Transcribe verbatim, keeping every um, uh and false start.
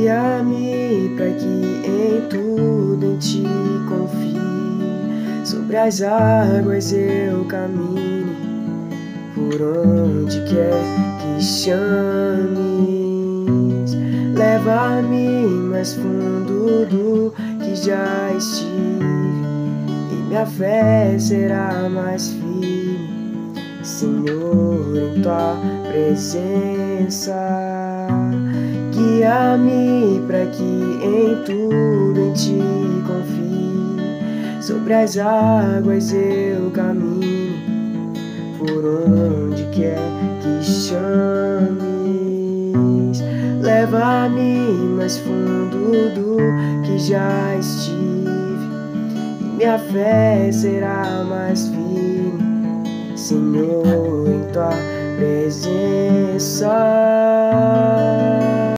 Guia-me para que em tudo em ti confie. Sobre as águas eu camine, por onde quer que chames. Leva-me mais fundo do que já estive, e minha fé será mais firme, Senhor, em tua presença. Guia-me para que em tudo em ti confie. Sobre as águas eu camine, por onde quer que chames. Leva-me mais fundo do que já estive, e minha fé será mais firme, Senhor, em tua presença.